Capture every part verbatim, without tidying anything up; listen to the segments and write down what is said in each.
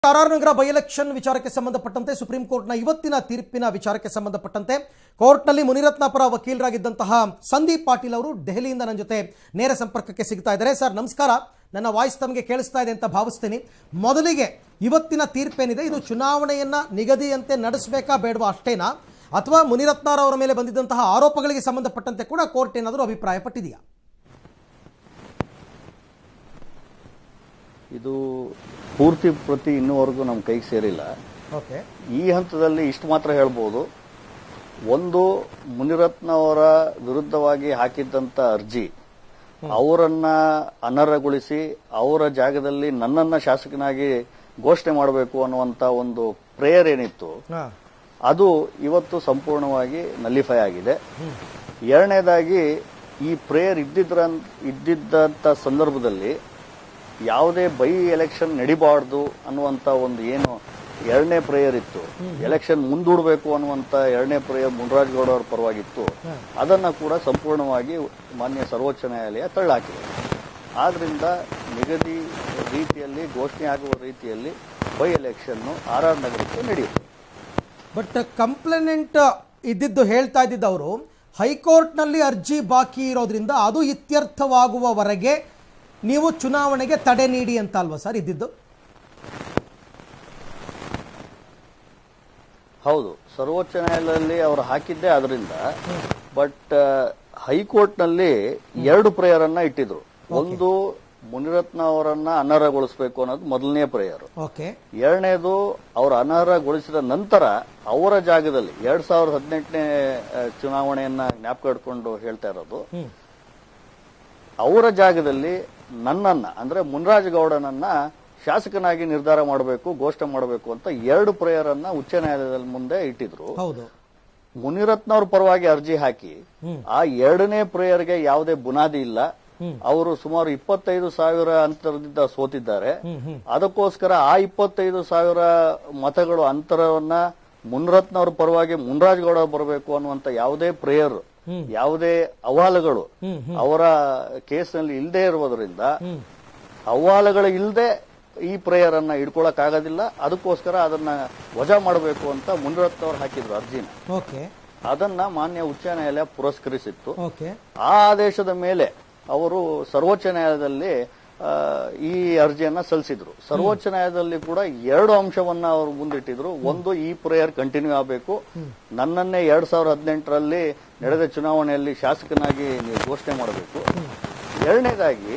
R Nagar by election ವಿಚಾರಕ್ಕೆ ಸಂಬಂಧಪಟ್ಟಂತೆ supreme ಕೋರ್ಟ್ನ ಇವತ್ತಿನ ತೀರ್ಪಿನ ವಿಚಾರಕ್ಕೆ ಸಂಬಂಧಪಟ್ಟಂತೆ ಕೋರ್ಟ್ನಲ್ಲಿ ಮುನಿರತ್ನ ಪರ ವಕೀಲರಾಗಿದ್ದಂತಹ ಸಂದೀಪ್ ಪಾಟೀಲ್ ಅವರು ದೆಹಲಿಯಿಂದ ನನ್ನ ಜೊತೆ ನೇರ ಸಂಪರ್ಕಕ್ಕೆ ಸಿಗ್ತಾ ಇದ್ದಾರೆ. ಸರ್ ನಮಸ್ಕಾರ, ನನ್ನ ವಾಯ್ಸ್ ತಮಗೆ ಕೇಳಿಸ್ತಾ ಇದೆ ಅಂತ ಭಾವಿಸ್ತೀನಿ. ಮೊದಲಿಗೆ ಇವತ್ತಿನ ತೀರ್ಪೇನಿದೆ, ಇದು ಚುನಾವಣೆಯನ್ನ ನಿಗದಿಯಂತೆ ನಡೆಸಬೇಕಾ ಬೇಡವಾ ಅಷ್ಟೇನಾ, ಅಥವಾ ಮುನಿರತ್ನರವರ ಮೇಲೆ ಬಂದಿದ್ದಂತಹ ಆರೋಪಗಳಿಗೆ ಸಂಬಂಧಪಟ್ಟಂತೆ ಕೂಡ ಕೋರ್ಟ್ ಏನಾದರೂ ಅಭಿಪ್ರಾಯ ಪಟ್ಟಿದೆಯಾ? ಇದು ಪೂರ್ತಿ ಪ್ರತಿ ಇನ್ನೂವರೆಗೂ ನಮ್ಮ ಕೈಗೆ ಸೇರಿಲ್ಲ. ಓಕೆ, ಈ ಹಂತದಲ್ಲಿ ಇಷ್ಟು ಮಾತ್ರ ಹೇಳ್ಬೋದು. ಒಂದು, ಮುನಿರತ್ನ ಅವರ ವಿರುದ್ಧವಾಗಿ ಹಾಕಿದ್ದಂತ ಅರ್ಜಿ ಅವರನ್ನ ಅನರ್ಹಗೊಳಿಸಿ ಅವರ ಜಾಗದಲ್ಲಿ ನನ್ನನ್ನ ಶಾಸಕನಾಗಿ ಘೋಷಣೆ ಮಾಡಬೇಕು ಅನ್ನುವಂತ ಒಂದು ಪ್ರೇಯರ್ ಏನಿತ್ತು ಅದು ಇವತ್ತು ಸಂಪೂರ್ಣವಾಗಿ ನಲ್ಲಿಫೈ ಆಗಿದೆ. ಎರಡನೇದಾಗಿ ಈ ಪ್ರೇಯರ್ ಇದ್ದಿದ್ರ ಇದ್ದಿದ್ದಂತ ಸಂದರ್ಭದಲ್ಲಿ ಯಾವುದೇ ಬೈ ಎಲೆಕ್ಷನ್ ನಡಿಬಾರ್ದು ಅನ್ನುವಂತ ಒಂದು ಏನು ಎರಡನೇ ಪ್ರೇಯರ್ ಇತ್ತು, ಎಲೆಕ್ಷನ್ ಮುಂದೂಡಬೇಕು ಅನ್ನುವಂತ ಎರಡನೇ ಪ್ರೇಯರ್ ಮುನ್ರಾಜ್ ಗೌಡ ಅವರ ಪರವಾಗಿತ್ತು, ಅದನ್ನ ಕೂಡ ಸಂಪೂರ್ಣವಾಗಿ ಮಾನ್ಯ ಸರ್ವೋಚ್ಚ ನ್ಯಾಯಾಲಯ ತಳ್ಳಹಾಕಿದೆ. ಆದ್ರಿಂದ ನಿಗದಿ ರೀತಿಯಲ್ಲಿ ಘೋಷಣೆ ಆಗುವ ರೀತಿಯಲ್ಲಿ ಬೈ ಎಲೆಕ್ಷನ್ ಆರ್ ಆರ್ ನಗರಕ್ಕೆ ನಡೆಯುತ್ತೆ. ಬಟ್ ಕಂಪ್ಲೇನೆಂಟ್ ಇದ್ದಿದ್ದು ಹೇಳ್ತಾ ಇದ್ದಿದ್ದು ಅವರು ಹೈಕೋರ್ಟ್ನಲ್ಲಿ ಅರ್ಜಿ ಬಾಕಿ ಇರೋದ್ರಿಂದ ಅದು ಇತ್ಯರ್ಥವಾಗುವವರೆಗೆ ನೀವು ಚುನಾವಣೆಗೆ ತಡೆ ನೀಡಿ ಅಂತ ಅಲ್ವಾ ಸರ್ ಇದ್ದಿದ್ದು? ಹೌದು, ಸರ್ವೋಚ್ಚ ನ್ಯಾಯಾಲಯದಲ್ಲಿ ಅವರು ಹಾಕಿದ್ದೆ ಅದರಿಂದ. ಬಟ್ ಹೈಕೋರ್ಟ್ ನಲ್ಲಿ ಎರಡು ಪ್ರೇಯರ್ ಅನ್ನ ಇಟ್ಟಿದ್ರು. ಒಂದು, ಮುನಿರತ್ನ ಅವರನ್ನ ಅನರ್ಹಗೊಳಿಸಬೇಕು ಅನ್ನೋದು ಮೊದಲನೇ ಪ್ರೇಯರ್. ಎರಡನೇದು, ಅವರು ಅನರ್ಹಗೊಳಿಸಿದ ನಂತರ ಅವರ ಜಾಗದಲ್ಲಿ ಎರಡ್ ಸಾವಿರದ ಹದಿನೆಂಟನೇ ಚುನಾವಣೆಯನ್ನ ಜ್ಞಾಪಕ ಇಟ್ಕೊಂಡು ಹೇಳ್ತಾ ಇರೋದು, ಅವರ ಜಾಗದಲ್ಲಿ ನನ್ನನ್ನ ಅಂದ್ರೆ ಮುನ್ರಾಜ್ ಗೌಡನನ್ನ ಶಾಸಕನಾಗಿ ನಿರ್ಧಾರ ಮಾಡಬೇಕು, ಘೋಷಣೆ ಮಾಡಬೇಕು ಅಂತ ಎರಡು ಪ್ರೇಯರ್ ಅನ್ನ ಉಚ್ಚ ನ್ಯಾಯಾಲಯದ ಮುಂದೆ ಇಟ್ಟಿದ್ರು. ಮುನಿರತ್ನ ಅವ್ರ ಪರವಾಗಿ ಅರ್ಜಿ ಹಾಕಿ ಆ ಎರಡನೇ ಪ್ರೇಯರ್ಗೆ ಯಾವುದೇ ಬುನಾದಿ ಇಲ್ಲ. ಅವರು ಸುಮಾರು ಇಪ್ಪತ್ತೈದು ಸಾವಿರ ಅಂತರದಿಂದ ಸೋತಿದ್ದಾರೆ. ಅದಕ್ಕೋಸ್ಕರ ಆ ಇಪ್ಪತ್ತೈದು ಸಾವಿರ ಮತಗಳು ಅಂತರವನ್ನ ಮುನಿರತ್ನ ಅವ್ರ ಪರವಾಗಿ ಮುನ್ರಾಜ್ ಗೌಡ ಬರಬೇಕು ಅನ್ನುವಂತ ಯಾವುದೇ ಪ್ರೇಯರ್, ಯಾವುದೇ ಅಹವಾಲುಗಳು ಅವರ ಕೇಸ್ನಲ್ಲಿ ಇಲ್ಲದೆ ಇರುವುದರಿಂದ ಅಹವಾಲುಗಳು ಇಲ್ಲದೆ ಈ ಪ್ರೇಯರ್ ಅನ್ನ ಇಡ್ಕೊಳಕ್ ಆಗೋದಿಲ್ಲ. ಅದಕ್ಕೋಸ್ಕರ ಅದನ್ನ ವಜಾ ಮಾಡಬೇಕು ಅಂತ ಮುನಿರತ್ನ ಅವರು ಹಾಕಿದ್ರು ಅರ್ಜಿನ. ಅದನ್ನ ಮಾನ್ಯ ಉಚ್ಚ ನ್ಯಾಯಾಲಯ ಪುರಸ್ಕರಿಸಿತ್ತು. ಆ ಆದೇಶದ ಮೇಲೆ ಅವರು ಸರ್ವೋಚ್ಚ ನ್ಯಾಯಾಲಯದಲ್ಲಿ ಈ ಅರ್ಜಿಯನ್ನ ಸಲ್ಲಿಸಿದ್ರು. ಸರ್ವೋಚ್ಚ ನ್ಯಾಯಾಲಯದಲ್ಲಿ ಕೂಡ ಎರಡು ಅಂಶವನ್ನ ಅವರು ಮುಂದಿಟ್ಟಿದ್ರು. ಒಂದು, ಈ ಪ್ರೇಯರ್ ಕಂಟಿನ್ಯೂ ಆಗಬೇಕು, ನನ್ನನ್ನೇ ಎರಡ್ ಸಾವಿರದ ಹದಿನೆಂಟರಲ್ಲಿ ನಡೆದ ಚುನಾವಣೆಯಲ್ಲಿ ಶಾಸಕನಾಗಿ ನೀವು ಘೋಷಣೆ ಮಾಡಬೇಕು. ಎರಡನೇದಾಗಿ,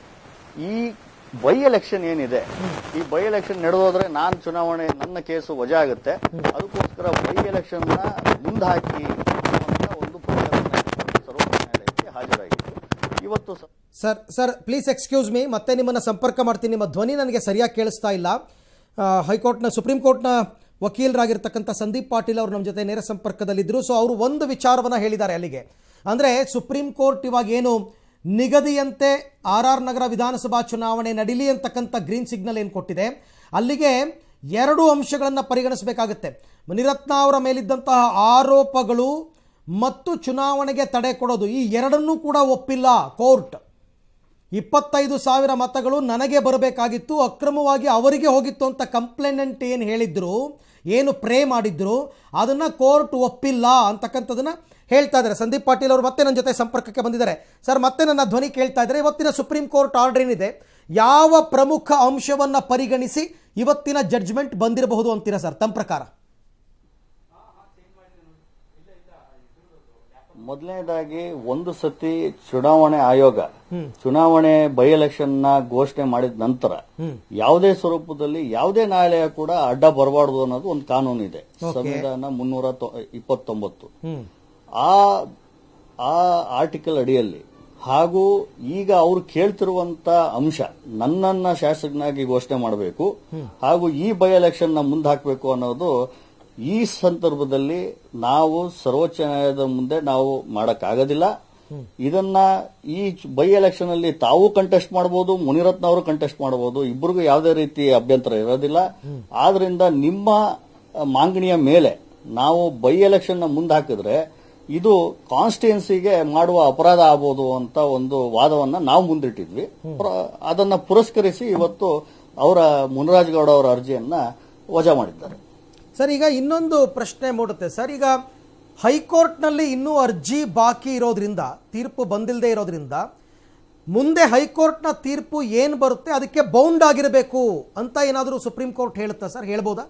ಈ ಬೈ ಎಲೆಕ್ಷನ್ ಏನಿದೆ, ಈ ಬೈ ಎಲೆಕ್ಷನ್ ನಡೆದೋದ್ರೆ ನಾನು ಚುನಾವಣೆ ನನ್ನ ಕೇಸು ವಜಾ ಆಗುತ್ತೆ. ಅದಕ್ಕೋಸ್ಕರ ಬೈ ಎಲೆಕ್ಷನ್ ನ ಮುಂದಾಕಿ ಒಂದು ಪ್ರೇಯರ್ ಸರ್ವೋಚ್ಚ ನ್ಯಾಯಾಲಯಕ್ಕೆ ಹಾಜರಾಗಿತ್ತು. ಇವತ್ತು sir sir please excuse me, ಮತ್ತೆ ನಿಮ್ಮನ್ನು ಸಂಪರ್ಕ ಮಾಡ್ತೀನಿ. ನಿಮ್ಮ ಧ್ವನಿ ನನಗೆ ಸರಿಯಾಗಿ ಕೇಳಿಸ್ತಾ ಇಲ್ಲ. ಹೈಕೋರ್ಟ್ನ ಸುಪ್ರೀಂ ಕೋರ್ಟ್ನ ವಕೀಲರಾಗಿರ್ತಕ್ಕಂಥ ಸಂದೀಪ್ ಪಾಟೀಲ್ ಅವರು ನಮ್ಮ ಜೊತೆ ನೇರ ಸಂಪರ್ಕದಲ್ಲಿದ್ದರು. ಸೊ ಅವರು ಒಂದು ವಿಚಾರವನ್ನು ಹೇಳಿದ್ದಾರೆ ಅಲ್ಲಿಗೆ, ಅಂದರೆ ಸುಪ್ರೀಂ ಕೋರ್ಟ್ ಇವಾಗ ಏನು ನಿಗದಿಯಂತೆ ಆರ್ ಆರ್ ನಗರ ವಿಧಾನಸಭಾ ಚುನಾವಣೆ ನಡೀಲಿ ಅಂತಕ್ಕಂಥ ಗ್ರೀನ್ ಸಿಗ್ನಲ್ ಏನು ಕೊಟ್ಟಿದೆ, ಅಲ್ಲಿಗೆ ಎರಡು ಅಂಶಗಳನ್ನು ಪರಿಗಣಿಸಬೇಕಾಗುತ್ತೆ. ಮುನಿರತ್ನ ಅವರ ಮೇಲಿದ್ದಂತಹ ಆರೋಪಗಳು ಮತ್ತು ಚುನಾವಣೆಗೆ ತಡೆ ಕೊಡೋದು, ಈ ಎರಡನ್ನೂ ಕೂಡ ಒಪ್ಪಿಲ್ಲ ಕೋರ್ಟ್. ಇಪ್ಪತ್ತೈದು ಸಾವಿರ ಮತಗಳು ನನಗೆ ಬರಬೇಕಾಗಿತ್ತು, ಅಕ್ರಮವಾಗಿ ಅವರಿಗೆ ಹೋಗಿತ್ತು ಅಂತ ಕಂಪ್ಲೇನೆಂಟ್ ಏನು ಹೇಳಿದ್ರು, ಏನು ಪ್ರೇ ಮಾಡಿದ್ರು, ಅದನ್ನ ಕೋರ್ಟ್ ಒಪ್ಪಿಲ್ಲ ಅಂತಕ್ಕಂಥದನ್ನ ಹೇಳ್ತಾ ಇದ್ದಾರೆ. ಸಂದೀಪ್ ಪಾಟೀಲ್ ಅವರು ಮತ್ತೆ ನನ್ನ ಜೊತೆ ಸಂಪರ್ಕಕ್ಕೆ ಬಂದಿದ್ದಾರೆ. ಸರ್ ಮತ್ತೆ ನನ್ನ ಧ್ವನಿ ಕೇಳ್ತಾ ಇದ್ದಾರೆ. ಇವತ್ತಿನ ಸುಪ್ರೀಂ ಕೋರ್ಟ್ ಆರ್ಡರ್ ಏನಿದೆ, ಯಾವ ಪ್ರಮುಖ ಅಂಶವನ್ನ ಪರಿಗಣಿಸಿ ಇವತ್ತಿನ ಜಡ್ಜ್ಮೆಂಟ್ ಬಂದಿರಬಹುದು ಅಂತೀರಾ ಸರ್ ತಮ್ಮ ಪ್ರಕಾರ? ಮೊದಲನೇದಾಗಿ, ಒಂದು ಸತಿ ಚುನಾವಣೆ ಆಯೋಗ ಚುನಾವಣೆ ಬೈ ಎಲೆಕ್ಷನ್ ನ ಘೋಷಣೆ ಮಾಡಿದ ನಂತರ ಯಾವುದೇ ಸ್ವರೂಪದಲ್ಲಿ ಯಾವುದೇ ನ್ಯಾಯಾಲಯ ಕೂಡ ಅಡ್ಡ ಬರಬಾರದು ಅನ್ನೋದು ಒಂದು ಕಾನೂನು ಇದೆ, ಸಂವಿಧಾನ ಮುನ್ನೂರ ಇಪ್ಪತ್ತೊಂಬತ್ತು. ಆ ಆ ಆರ್ಟಿಕಲ್ ಅಡಿಯಲ್ಲಿ ಹಾಗೂ ಈಗ ಅವರು ಕೇಳ್ತಿರುವಂತ ಅಂಶ, ನನ್ನನ್ನ ಶಾಸಕನಾಗಿ ಘೋಷಣೆ ಮಾಡಬೇಕು ಹಾಗೂ ಈ ಬೈ ಎಲೆಕ್ಷನ್ ನ ಮುಂದೆ ಹಾಕಬೇಕು ಅನ್ನೋದು ಈ ಸಂದರ್ಭದಲ್ಲಿ ನಾವು ಸರ್ವೋಚ್ಚ ನ್ಯಾಯಾಲಯದ ಮುಂದೆ ನಾವು ಮಾಡಕ್ಕಾಗೋದಿಲ್ಲ. ಇದನ್ನ ಈ ಬೈ ಎಲೆಕ್ಷನ್ ಅಲ್ಲಿ ತಾವು ಕಂಟೆಸ್ಟ್ ಮಾಡಬಹುದು, ಮುನಿರತ್ನ ಅವರು ಕಂಟೆಸ್ಟ್ ಮಾಡಬಹುದು, ಇಬ್ಬರಿಗೂ ಯಾವುದೇ ರೀತಿ ಅಭ್ಯಂತರ ಇರೋದಿಲ್ಲ. ಆದ್ರಿಂದ ನಿಮ್ಮ ಮಾಂಗಣಿಯ ಮೇಲೆ ನಾವು ಬೈ ಎಲೆಕ್ಷನ್ ನ ಮುಂದೆ ಹಾಕಿದ್ರೆ ಇದು ಕಾನ್ಸ್ಟಿಟ್ಯೂನ್ಸಿಗೆ ಮಾಡುವ ಅಪರಾಧ ಆಗಬಹುದು ಅಂತ ಒಂದು ವಾದವನ್ನ ನಾವು ಮುಂದಿಟ್ಟಿದ್ವಿ. ಅದನ್ನ ಪುರಸ್ಕರಿಸಿ ಇವತ್ತು ಅವರ ಮುನಿರಾಜ್ ಗೌಡ ಅವರ ಅರ್ಜಿಯನ್ನ ವಜಾ ಮಾಡಿದ್ದಾರೆ. ಸರ್, ಈಗ ಇನ್ನೊಂದು ಪ್ರಶ್ನೆ ಮೂಡುತ್ತೆ ಸರ್. ಈಗ ಹೈಕೋರ್ಟ್ನಲ್ಲಿ ಇನ್ನೂ ಅರ್ಜಿ ಬಾಕಿ ಇರೋದ್ರಿಂದ, ತೀರ್ಪು ಬಂದಿಲ್ಲದೆ ಇರೋದ್ರಿಂದ, ಮುಂದೆ ಹೈಕೋರ್ಟ್ನ ತೀರ್ಪು ಏನು ಬರುತ್ತೆ ಅದಕ್ಕೆ ಬೌಂಡ್ ಆಗಿರಬೇಕು ಅಂತ ಏನಾದರೂ ಸುಪ್ರೀಂ ಕೋರ್ಟ್ ಹೇಳುತ್ತಾ ಸರ್? ಹೇಳ್ಬೋದಾ?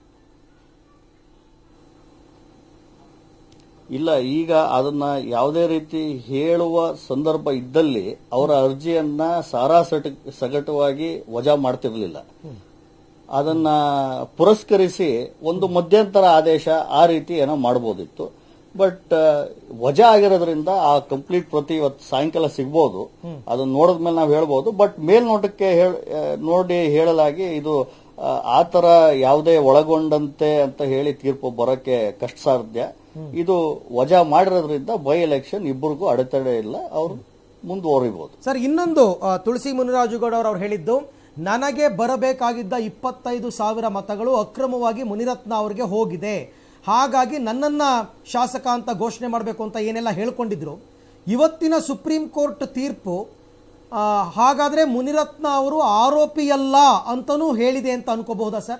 ಇಲ್ಲ, ಈಗ ಅದನ್ನ ಯಾವುದೇ ರೀತಿ ಹೇಳುವ ಸಂದರ್ಭ ಇದ್ದಲ್ಲಿ ಅವರ ಅರ್ಜಿಯನ್ನ ಸಾರಾ ಸಗಟವಾಗಿ ವಜಾ ಮಾಡ್ತಿರ್ಲಿಲ್ಲ. ಅದನ್ನ ಪುರಸ್ಕರಿಸಿ ಒಂದು ಮಧ್ಯಂತರ ಆದೇಶ ಆ ರೀತಿ ಏನೋ ಮಾಡಬಹುದಿತ್ತು. ಬಟ್ ವಜಾ ಆಗಿರೋದ್ರಿಂದ ಆ ಕಂಪ್ಲೀಟ್ ಪ್ರತಿ ಇವತ್ತು ಸಾಯಂಕಾಲ ಸಿಗ್ಬೋದು. ಅದನ್ನ ನೋಡಿದ್ಮೇಲೆ ನಾವು ಹೇಳ್ಬೋದು. ಬಟ್ ಮೇಲ್ನೋಟಕ್ಕೆ ನೋಡಿ ಹೇಳಲಾಗಿ ಇದು ಆ ತರ ಯಾವುದೇ ಒಳಗೊಂಡಂತೆ ಅಂತ ಹೇಳಿ ತೀರ್ಪು ಬರೋಕೆ ಕಷ್ಟ ಸಾಧ್ಯ. ಇದು ವಜಾ ಮಾಡಿರೋದ್ರಿಂದ ಬೈ ಎಲೆಕ್ಷನ್ ಇಬ್ಬರಿಗೂ ಅಡೆತಡೆ ಇಲ್ಲ, ಅವರು ಮುಂದುವರಿಬಹುದು. ಸರ್, ಇನ್ನೊಂದು ತುಳಸಿ ಮುನಿರಾಜುಗೌಡ ಅವರು ಹೇಳಿದ್ದು, ನನಗೆ ಬರಬೇಕಾಗಿದ್ದ ಇಪ್ಪತ್ತೈದು ಸಾವಿರ ಮತಗಳು ಅಕ್ರಮವಾಗಿ ಮುನಿರತ್ನ ಅವರಿಗೆ ಹೋಗಿದೆ, ಹಾಗಾಗಿ ನನ್ನನ್ನ ಶಾಸಕ ಅಂತ ಘೋಷಣೆ ಮಾಡಬೇಕು ಅಂತ ಏನೆಲ್ಲ ಹೇಳ್ಕೊಂಡಿದ್ರು. ಇವತ್ತಿನ ಸುಪ್ರೀಂ ಕೋರ್ಟ್ ತೀರ್ಪು ಹಾಗಾದ್ರೆ ಮುನಿರತ್ನ ಅವರು ಆರೋಪಿಯಲ್ಲ ಅಂತನೂ ಹೇಳಿದೆ ಅಂತ ಅನ್ಕೋಬಹುದಾ ಸರ್?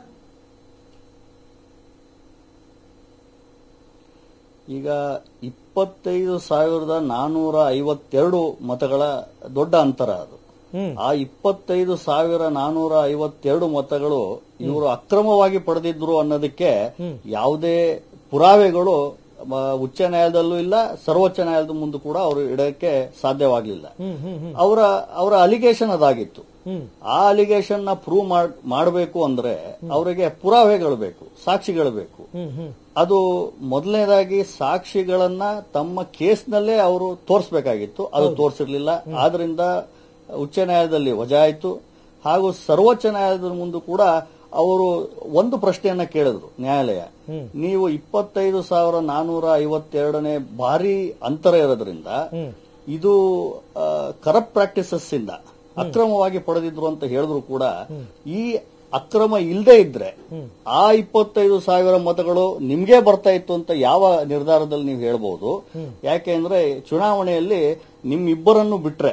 ಈಗ ಇಪ್ಪತ್ತೈದು ಸಾವಿರದ ನಾನೂರ ಐವತ್ತೆರಡು ಮತಗಳ ದೊಡ್ಡ ಅಂತರ ಅದು. ಆ ಇಪ್ಪತ್ತೈದು ಸಾವಿರ ನಾನೂರ ಐವತ್ತೆರಡು ಮತಗಳು ಇವರು ಅಕ್ರಮವಾಗಿ ಪಡೆದಿದ್ರು ಅನ್ನೋದಕ್ಕೆ ಯಾವುದೇ ಪುರಾವೆಗಳು ಉಚ್ಚ ನ್ಯಾಯಾಲಯದಲ್ಲೂ ಇಲ್ಲ, ಸರ್ವೋಚ್ಚ ನ್ಯಾಯಾಲಯದ ಮುಂದೆ ಕೂಡ ಅವರು ಇಡಕ್ಕೆ ಸಾಧ್ಯವಾಗಲಿಲ್ಲ. ಅವರ ಅವರ ಅಲಿಗೇಷನ್ ಅದಾಗಿತ್ತು. ಆ ಅಲಿಗೇಷನ್ ನ ಪ್ರೂವ್ ಮಾಡಬೇಕು ಅಂದ್ರೆ ಅವರಿಗೆ ಪುರಾವೆಗಳು ಬೇಕು, ಸಾಕ್ಷಿಗಳು ಬೇಕು. ಅದು ಮೊದಲನೇದಾಗಿ ಸಾಕ್ಷಿಗಳನ್ನ ತಮ್ಮ ಕೇಸ್ನಲ್ಲೇ ಅವರು ತೋರಿಸಬೇಕಾಗಿತ್ತು, ಅದು ತೋರಿಸಿರ್ಲಿಲ್ಲ. ಆದ್ರಿಂದ ಉಚ್ಚ ನ್ಯಾಯಾಲಯದಲ್ಲಿ ವಜಾ ಆಯಿತು. ಹಾಗೂ ಸರ್ವೋಚ್ಚ ನ್ಯಾಯಾಲಯದ ಮುಂದೆ ಕೂಡ ಅವರು ಒಂದು ಪ್ರಶ್ನೆಯನ್ನ ಕೇಳಿದ್ರು ನ್ಯಾಯಾಲಯ, ನೀವು ಇಪ್ಪತ್ತೈದು ಸಾವಿರ ನಾನೂರ ಐವತ್ತೆರಡನೇ ಭಾರಿ ಅಂತರ ಇರೋದ್ರಿಂದ ಇದು ಕರಪ್ಟ್ ಪ್ರಾಕ್ಟೀಸಸ್ ಇಂದ ಅಕ್ರಮವಾಗಿ ಪಡೆದಿದ್ರು ಅಂತ ಹೇಳಿದ್ರು ಕೂಡ ಈ ಅಕ್ರಮ ಇಲ್ಲದೆ ಇದ್ರೆ ಆ ಇಪ್ಪತ್ತೈದು ಸಾವಿರ ಮತಗಳು ನಿಮ್ಗೆ ಬರ್ತಾ ಇತ್ತು ಅಂತ ಯಾವ ನಿರ್ಧಾರದಲ್ಲಿ ನೀವು ಹೇಳ್ಬಹುದು? ಯಾಕೆಂದ್ರೆ ಚುನಾವಣೆಯಲ್ಲಿ ನಿಮ್ಮಿಬ್ಬರನ್ನು ಬಿಟ್ರೆ,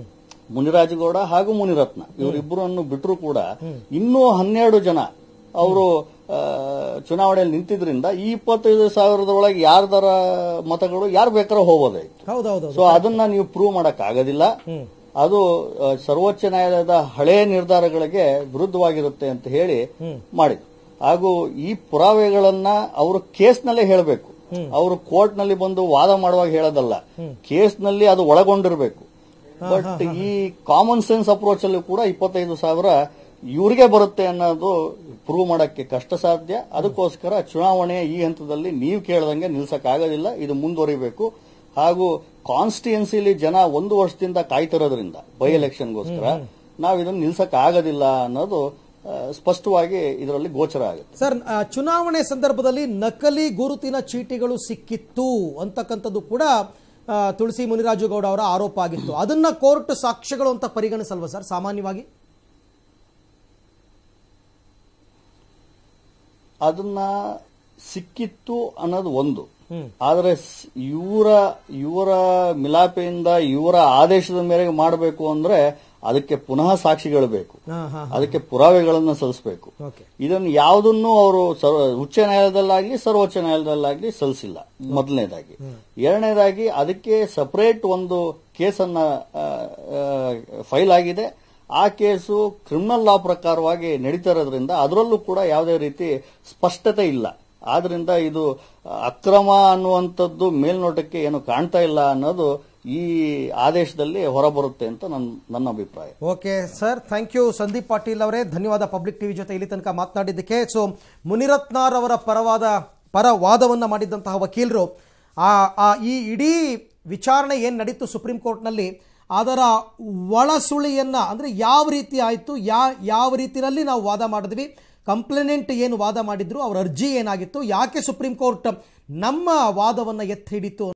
ಮುನಿರಾಜಗೌಡ ಹಾಗೂ ಮುನಿರತ್ನ ಇವರಿಬ್ಬರನ್ನು ಬಿಟ್ಟರು ಕೂಡ ಇನ್ನೂ ಹನ್ನೆರಡು ಜನ ಅವರು ಚುನಾವಣೆಯಲ್ಲಿ ನಿಂತಿದ್ರಿಂದ ಈ ಇಪ್ಪತ್ತೈದು ಸಾವಿರದೊಳಗೆ ಯಾರ್ದರ ಮತಗಳು ಯಾರು ಬೇಕಾದ್ರೂ ಹೋಗೋದಾಯ್ತು. ಸೊ ಅದನ್ನ ನೀವು ಪ್ರೂವ್ ಮಾಡಕ್ ಆಗೋದಿಲ್ಲ. ಅದು ಸರ್ವೋಚ್ಚ ನ್ಯಾಯಾಲಯದ ಹಳೆ ನಿರ್ಧಾರಗಳಿಗೆ ವಿರುದ್ಧವಾಗಿರುತ್ತೆ ಅಂತ ಹೇಳಿ ಮಾಡಿದ್ರು. ಹಾಗೂ ಈ ಪುರಾವೆಗಳನ್ನ ಅವರು ಕೇಸ್ನಲ್ಲೇ ಹೇಳಬೇಕು, ಅವರು ಕೋರ್ಟ್ ನಲ್ಲಿ ಬಂದು ವಾದ ಮಾಡುವಾಗ ಹೇಳೋದಲ್ಲ, ಕೇಸ್ನಲ್ಲಿ ಅದು ಒಳಗೊಂಡಿರಬೇಕು. ಬಟ್ ಈ ಕಾಮನ್ ಸೆನ್ಸ್ ಅಪ್ರೋಚ್ ಅಲ್ಲಿ ಕೂಡ ಇಪ್ಪತ್ತೈದು ಸಾವಿರ ಇವ್ರಿಗೆ ಬರುತ್ತೆ ಅನ್ನೋದು ಪ್ರೂವ್ ಮಾಡಕ್ಕೆ ಕಷ್ಟ ಸಾಧ್ಯ. ಅದಕ್ಕೋಸ್ಕರ ಚುನಾವಣೆಯ ಈ ಹಂತದಲ್ಲಿ ನೀವು ಕೇಳದಂಗೆ ನಿಲ್ಸಕ್ ಆಗೋದಿಲ್ಲ, ಇದು ಮುಂದುವರಿಬೇಕು. ಹಾಗೂ ಕಾನ್ಸ್ಟಿಟ್ಯೂನ್ಸಿಲಿ ಜನ ಒಂದು ವರ್ಷದಿಂದ ಕಾಯ್ತಿರೋದ್ರಿಂದ ಬೈ ಎಲೆಕ್ಷನ್ಗೋಸ್ಕರ ನಾವು ಇದನ್ನು ನಿಲ್ಸಕ್ ಆಗೋದಿಲ್ಲ ಅನ್ನೋದು ಸ್ಪಷ್ಟವಾಗಿ ಇದರಲ್ಲಿ ಗೋಚರ ಆಗುತ್ತೆ. ಸರ್, ಚುನಾವಣೆ ಸಂದರ್ಭದಲ್ಲಿ ನಕಲಿ ಗುರುತಿನ ಚೀಟಿಗಳು ಸಿಕ್ಕಿತ್ತು ಅಂತಕ್ಕಂಥದ್ದು ಕೂಡ ತುಳಸಿ ಮುನಿರಾಜುಗೌಡ ಅವರ ಆರೋಪ ಆಗಿತ್ತು. ಅದನ್ನ ಕೋರ್ಟ್ ಸಾಕ್ಷ್ಯಗಳು ಅಂತ ಪರಿಗಣಿಸಲ್ವಾ ಸರ್ ಸಾಮಾನ್ಯವಾಗಿ? ಅದನ್ನ ಸಿಕ್ಕಿತ್ತು ಅನ್ನೋದು ಒಂದು. ಆದ್ರೆ ಇವರ ಇವರ ಮಿಲಾಪೆಯಿಂದ ಇವರ ಆದೇಶದ ಮೇರೆಗೆ ಮಾಡಬೇಕು ಅಂದ್ರೆ ಅದಕ್ಕೆ ಪುನಃ ಸಾಕ್ಷಿಗಳು ಬೇಕು, ಅದಕ್ಕೆ ಪುರಾವೆಗಳನ್ನು ಸಲ್ಲಿಸಬೇಕು. ಇದನ್ನು ಯಾವುದನ್ನು ಅವರು ಉಚ್ಚ ನ್ಯಾಯಾಲಯದಲ್ಲಾಗ್ಲಿ ಸರ್ವೋಚ್ಚ ನ್ಯಾಯಾಲಯದಲ್ಲಾಗ್ಲಿ ಸಲ್ಲಿಸಿಲ್ಲ, ಮೊದಲನೇದಾಗಿ. ಎರಡನೇದಾಗಿ ಅದಕ್ಕೆ ಸಪರೇಟ್ ಒಂದು ಕೇಸನ್ನ ಫೈಲ್ ಆಗಿದೆ. ಆ ಕೇಸು ಕ್ರಿಮಿನಲ್ ಲಾ ಪ್ರಕಾರವಾಗಿ ನಡೀತಾ ಇರೋದ್ರಿಂದ ಅದರಲ್ಲೂ ಕೂಡ ಯಾವುದೇ ರೀತಿ ಸ್ಪಷ್ಟತೆ ಇಲ್ಲ. ಆದ್ರಿಂದ ಇದು ಅಕ್ರಮ ಅನ್ನುವಂಥದ್ದು ಮೇಲ್ನೋಟಕ್ಕೆ ಏನು ಕಾಣ್ತಾ ಇಲ್ಲ ಅನ್ನೋದು ಈ ಆದೇಶದಲ್ಲಿ ಹೊರಬರುತ್ತೆ ಅಂತ ನನ್ನ ಅಭಿಪ್ರಾಯ. Okay sir, thank you Sandeep Patil ಅವರೇ, ಧನ್ಯವಾದ ಪಬ್ಲಿಕ್ ಟಿವಿ ಜೊತೆ ಇಲ್ಲಿ ತನಕ ಮಾತನಾಡಿದ್ದಕ್ಕೆ. ಸೊ ಮುನಿರತ್ನಾರ್ ಅವರ ಪರವಾದ ಪರ ವಾದವನ್ನ ಮಾಡಿದ್ದಂತಹ ವಕೀಲರು ಆ ಈ ಇಡೀ ವಿಚಾರಣೆ ಏನು ನಡೀತು ಸುಪ್ರೀಂ ಕೋರ್ಟ್ನಲ್ಲಿ ಅದರ ಒಳಸುಳಿಯನ್ನ ಅಂದ್ರೆ ಯಾವ ರೀತಿ ಆಯಿತು, ಯಾ ಯಾವ ರೀತಿಯಲ್ಲಿ ನಾವು ವಾದ ಮಾಡಿದ್ವಿ, ಕಂಪ್ಲೇನೆಂಟ್ ಏನು ವಾದ ಮಾಡಿದ್ರು, ಅವರ ಅರ್ಜಿ ಏನಾಗಿತ್ತು, ಯಾಕೆ ಸುಪ್ರೀಂ ಕೋರ್ಟ್ ನಮ್ಮ ವಾದವನ್ನು ಎತ್ತಿ ಹಿಡಿತು